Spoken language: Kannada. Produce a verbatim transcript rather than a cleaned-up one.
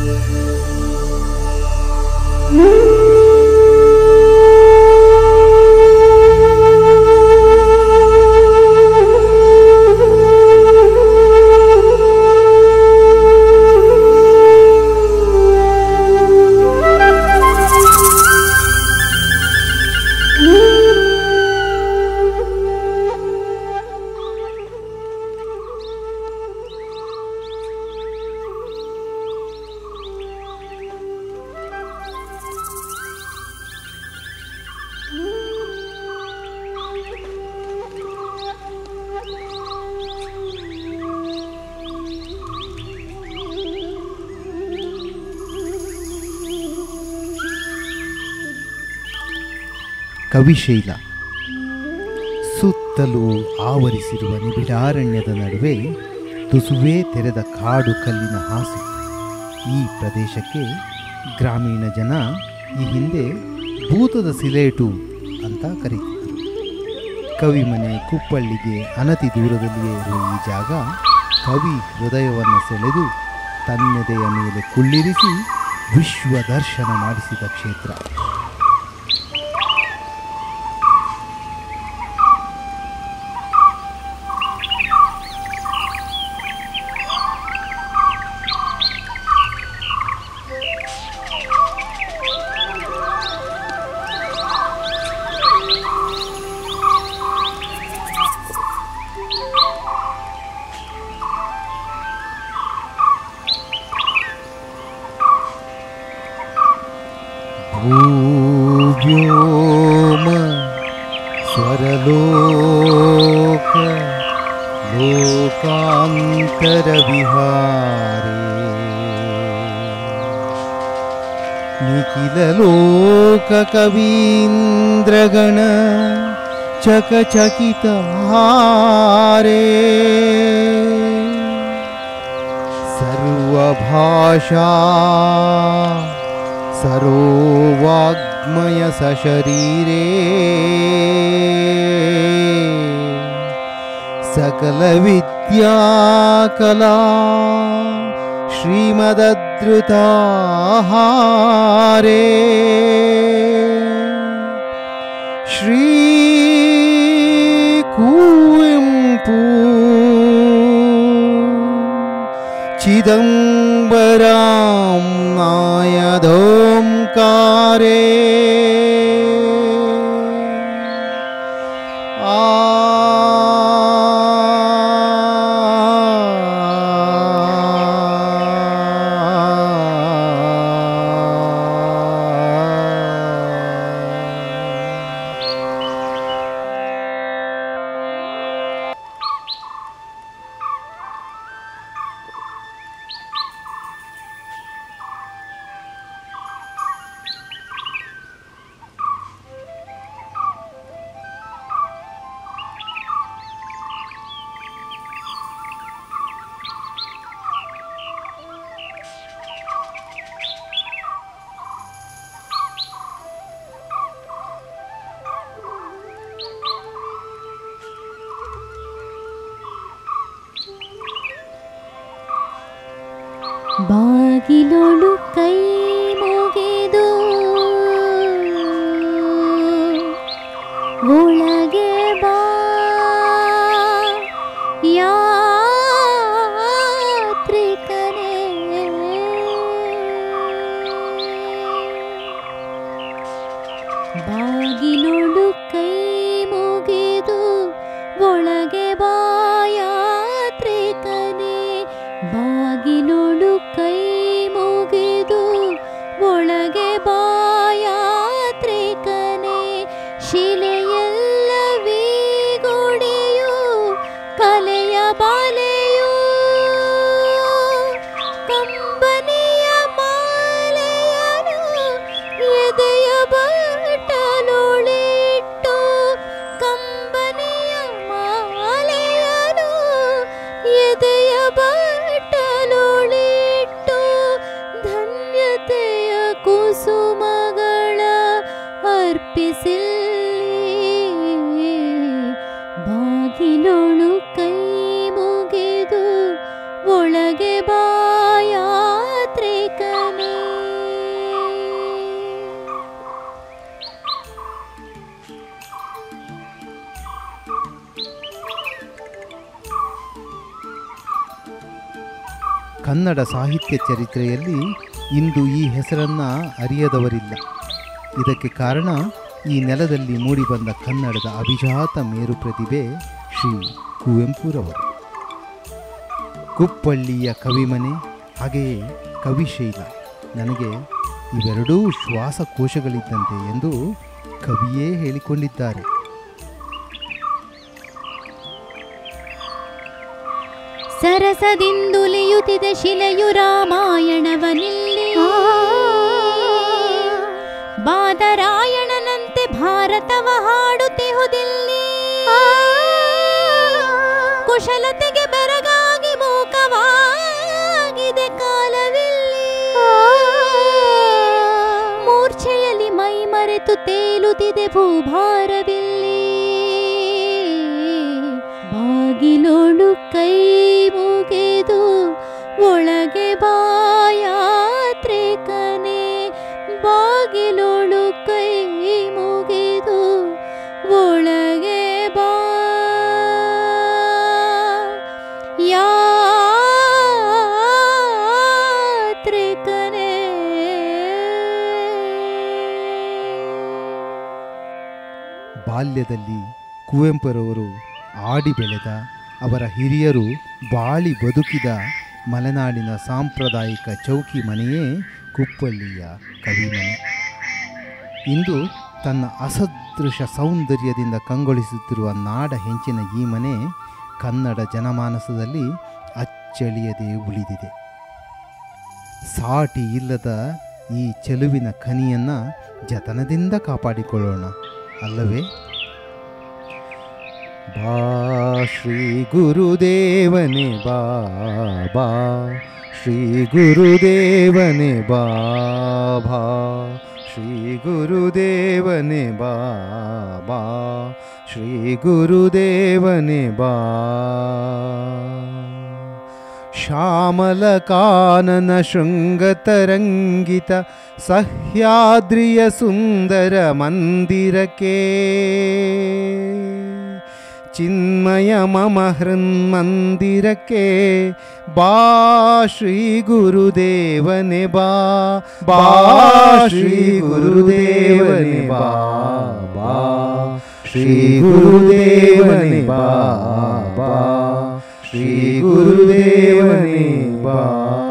ಕವಿಶೈಲ ಸುತ್ತಲೂ ಆವರಿಸಿರುವ ನಿಬಿಡಾರಣ್ಯದ ನಡುವೆ ತುಸುವೇ ತೆರೆದ ಕಾಡು ಕಲ್ಲಿನ ಹಾಸು. ಈ ಪ್ರದೇಶಕ್ಕೆ ಗ್ರಾಮೀಣ ಜನ ಈ ಹಿಂದೆ ಭೂತದ ಸಿಲೇಟು ಅಂತ ಕರೀತಿದ್ರು. ಕವಿಮನೆ ಕುಪ್ಪಳ್ಳಿಗೆ ಅನತಿ ದೂರದಲ್ಲಿಯೇ ಇರುವ ಈ ಜಾಗ ಕವಿ ಹೃದಯವನ್ನು ಸೆಳೆದು ತನ್ನೆದೆಯ ಮೇಲೆ ಕುಳ್ಳಿರಿಸಿ ವಿಶ್ವ ದರ್ಶನ ಮಾಡಿಸಿದ ಕ್ಷೇತ್ರ. ಭೂವ್ಯೋಮ ಸ್ವರಲೋಕ ಲೋಕಾಂತರ ವಿಹಾರೇ ನಿಖಿಲ ಲೋಕ ಕವೀಂದ್ರಗಣ ಚಕಚಕಿತ ಹಾರೇ ಸರ್ವಭಾಷಾ ಸರೋವಾಗ್ಮಯ ಸಶರೀರೇ ಸಕಲ ವಿದ್ಯಾ ಕಲಾ ಶ್ರೀಮದದ್ರುತಾಹಾರೇ ಶ್ರೀ ಕುವೆಂಪು ಚಿದಂಬರಂ ನಾಯದೋಂಕಾರೇ ಆ ಬಾಗಿಲೊಳು ಕೈ ಮುಗಿದು ಒಳಗೆ ಬಾ ಯಾತ್ರಿಕನೇ ಬಾಗಿಲೊಳು ಕೈ ಮುಗಿದು ಒಳಗೆ ಬಾ ಯಾತ್ರಿಕನೇ ಬಾಗಿಲೊಳು ಕೈ ಮುಗಿದು ಒಳಗೆ ಬಾ ಯಾತ್ರಿಕನೇ ಶಿಲೆಯಲ್ಲವೀ ಗುಡಿಯು ಕಲೆಯ ಬಾಲೆಯು ಕಂಬನಿಯ ಮಾಲೆಯನು ಎದೆಯ ಬಟ್ಟಲೊಳಿಟ್ಟು ಕಂಬನಿಯ ಮಾಲೆಯನು ಎದೆಯ ಬಟ್ಟಲೊಳಿಟ್ಟು ಧನ್ಯತೆಯ ಕುಸುಮಗಳ ಅರ್ಪಿಸಿಲ್ಲಿ ಬಾಗಿಲೊಳು ಕೈ ಮುಗಿದು ಒಳಗೆ ಬಾ ಯಾತ್ರಿಕ ಕನ್ನಡ ಸಾಹಿತ್ಯ ಚರಿತ್ರೆಯಲ್ಲಿ ಇಂದು ಈ ಹೆಸರನ್ನು ಅರಿಯದವರಿಲ್ಲ. ಇದಕ್ಕೆ ಕಾರಣ ಈ ನೆಲದಲ್ಲಿ ಮೂಡಿಬಂದ ಕನ್ನಡದ ಅಭಿಜಾತ ಮೇರು ಪ್ರತಿಭೆ ಶ್ರೀ ಕುವೆಂಪುರವರು. ಕುಪ್ಪಳ್ಳಿಯ ಕವಿಮನೆ ಹಾಗೆಯೇ ಕವಿಶೈಲ ನನಗೆ ಇವೆರಡೂ ಶ್ವಾಸಕೋಶಗಳಿದ್ದಂತೆ ಎಂದು ಕವಿಯೇ ಹೇಳಿಕೊಂಡಿದ್ದಾರೆ. ಸರಸದಿಂದುಲಿಯುತ್ತಿದೆ ಶಿಲೆಯು ರಾಮಾಯಣವನಿಲ್ಲಿ, ಬಾದರಾಯಣನಂತೆ ಭಾರತವ ಹಾಡುತ್ತಿಹುದಿಲ್ಲಿ. ಕುಶಲತೆಗೆ ಬೆರಗಾಗಿ ಮೂಕವಾಗಿದೆ ಕಾಲವಿಲ್ಲಿ, ಮೂರ್ಛೆಯಲ್ಲಿ ಮೈ ಮರೆತು ತೇಲುತ್ತಿದೆ ಭೂಭಾರವಿಲ್ಲಿ. ಬಾಗಿಲೋಳು ಕೈ ಮುಗಿದು ಒಳಗೆ ಬಾಯಾತ್ರಿಕನೇ, ಬಾಗಿಲೋಳು ಕೈ ಮುಗಿದು ಒಳಗೆ ಬಾ ಯಾತ್ರಿಕನೇ. ಬಾಲ್ಯದಲ್ಲಿ ಕುವೆಂಪುರವರು ಆಡಿ ಬೆಳೆದ, ಅವರ ಹಿರಿಯರು ಬಾಳಿ ಬದುಕಿದ ಮಲೆನಾಡಿನ ಸಾಂಪ್ರದಾಯಿಕ ಚೌಕಿ ಮನೆಯೇ ಕುಪ್ಪಳ್ಳಿಯ ಕವಿಮನೆ. ಇಂದು ತನ್ನ ಅಸದೃಶ ಸೌಂದರ್ಯದಿಂದ ಕಂಗೊಳಿಸುತ್ತಿರುವ ನಾಡ ಹೆಂಚಿನ ಈ ಮನೆ ಕನ್ನಡ ಜನಮಾನಸದಲ್ಲಿ ಅಚ್ಚಳಿಯದೆ ಉಳಿದಿದೆ. ಸಾಟಿ ಇಲ್ಲದ ಈ ಚೆಲುವಿನ ಖನಿಯನ್ನು ಜತನದಿಂದ ಕಾಪಾಡಿಕೊಳ್ಳೋಣ ಅಲ್ಲವೇ? ಬಾ ಶ್ರೀ ಗುರುದೇವನೇ ಬಾ, ಬಾ ಶ್ರೀ ಗುರುದೇವನೇ ಬಾ, ಬಾ ಶ್ರೀ ಗುರುದೇವನೇ ಬಾ, ಬಾ ಶ್ರೀ ಗುರುದೇವನೇ ಬಾ. ಶ್ಯಾಮಲ ಕಾನನ ಶೃಂಗತರಂಗಿತ ಸಹ್ಯಾದ್ರಿಯ ಸುಂದರ ಮಂದಿರಕ್ಕೆ, ಚಿನ್ಮಯ ಮಮ ಹೃನ್ಮಂದಿರಕ್ಕೆ ಬಾ ಶ್ರೀ ಗುರುದೇವನೇ ಬಾ, ಬಾ ಶ್ರೀ ಗುರುದೇವನೇ ಬಾ, ಬಾ ಶ್ರೀ ಗುರುದೇವನೇ ಬಾ, ಬಾ ಶ್ರೀ ಗುರುದೇವನೇ ಬಾ.